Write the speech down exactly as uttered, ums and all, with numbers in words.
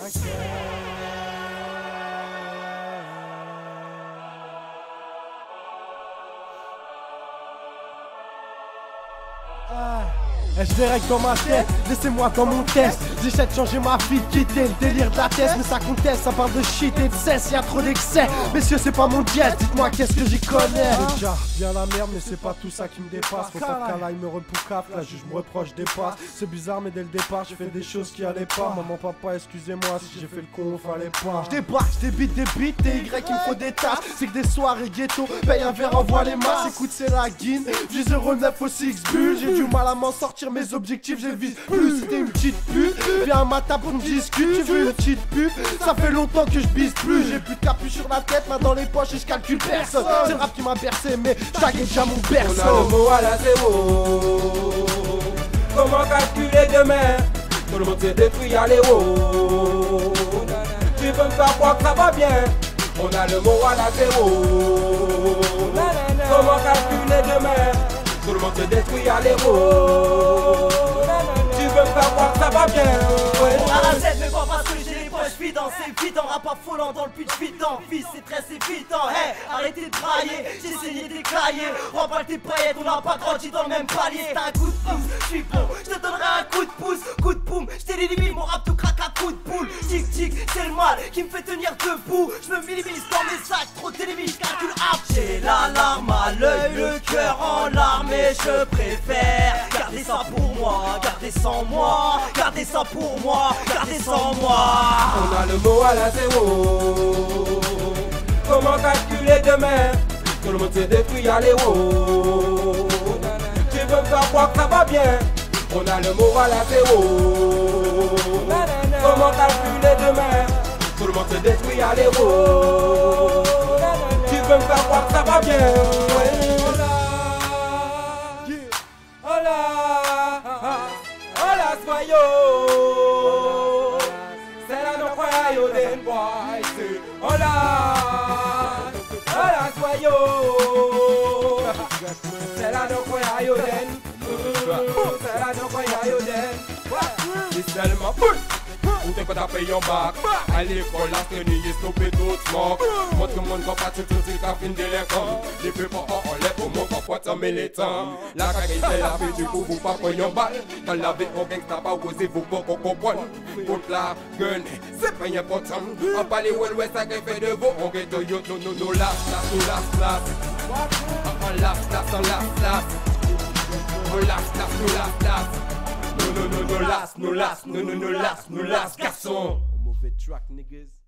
Et je direct dans ma tête, laissez-moi dans mon test. J'essaie de changer ma vie, de quitter le délire de la tête. Mais ça conteste, ça parle de shit et de cesse, y'a trop d'excès. Messieurs c'est pas mon jet, dites-moi qu'est-ce que j'y connais. Déjà bien la merde mais c'est pas tout ça qui me dépasse. Faut pas qu'à là il me repoucave, là juge me reproche des passes. C'est bizarre mais dès le départ j'ai fait des choses qui allaient pas. Maman papa excusez-moi si j'ai fait le con, fallait pas. J'débarque, j'débite des beats, des Y il me faut des tasses. C'est que des soirées ghetto, paye un verre, envoie les masses. Écoute c'est la guine, dix zéro neuf au six bulles. J'ai du mal à m'en sortir, mes objectifs je vise plus. C'était une petite pute, viens à ma table pour me discuter. Tu veux une petite pute, ça fait longtemps que je bise plus. J'ai plus de capuche sur la tête, main dans les poches et je calcule personne. C'est le rap qui m'a bercé mais j'taguais déjà mon berceau. On a le mot à la zéro. Comment calculer demain? Tout le monde s'est détruit à l'héros. Tu veux me faire croire que ça va bien? On a le mot à la zéro. Comment calculer demain? Tout le monde se détruit à l'héros. Tu veux me faire croire que ça va bien? Ouais. On a la Z mais pas parce que j'ai les poches vides. C'est évident, rap pas volant dans le pitch vidant. Fils c'est très évident. Hey, arrêtez de brailler, j'ai saigné des cahiers. Remballe tes paillettes, on n'a pas grandi dans le même palier. T'as un coup de pouce, j'suis bon, j'te donnerai un coup de pouce. Coup de poum, j't'ai limite, mon rap tout craque à coup de poule. Tic tic, c'est le mal qui me fait tenir debout. J'me minimise dans mes sacs, trop télévise, calcul hard. J'ai la larme à l'œil, le cœur en larmes. Mais je préfère garder ça pour moi, garder sans moi, garder ça pour moi, garder sans moi. On a le mot à la zéro. Comment calculer demain? Tout le monde s'est détruit à l'héros. Tu veux me faire croire que ça va bien? On a le mot à la zéro. Comment calculer demain? Tout le monde s'est détruit à l'héros. Tu veux me faire croire que ça va bien? Hola, hola, soyo. C'est la no kwaya yo den boy. Hola, hola, soyo. C'est la no kwaya yo den. C'est la no kwaya yo den. C'est seulement boule. Ou te qu'on t'a payé en bac. À l'école, la tenue est stoppée tout smoke. Montre que mon gars pas tout tout qu'à fin délinquant. Les peu papa en l'air pour mon papa t'en militant. La cague c'est la vie du coup vous pas payé en balle. Dans la vie on gagne pas osé vous pas qu'on comprenne. Contre la gun, c'est pas important. En parler ouais ouais ça fait de vous. On gagne yo no no no last last no last last. On last last on last last. On last last no last last. No, no, no, no, last, no, last, no, no, no, last, no, last, garçon. Mauvais track, niggas.